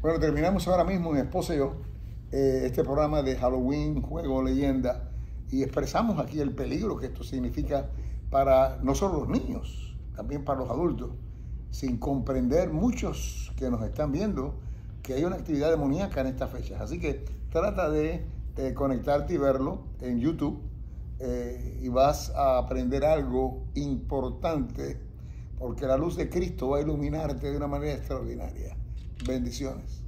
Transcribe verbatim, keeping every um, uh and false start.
Bueno, terminamos ahora mismo, mi esposa y yo, eh, este programa de Halloween, Juego, Leyenda, y expresamos aquí el peligro que esto significa para no solo los niños, también para los adultos, sin comprender muchos que nos están viendo que hay una actividad demoníaca en estas fechas. Así que trata de eh, conectarte y verlo en YouTube eh, y vas a aprender algo importante, porque la luz de Cristo va a iluminarte de una manera extraordinaria. Bendiciones.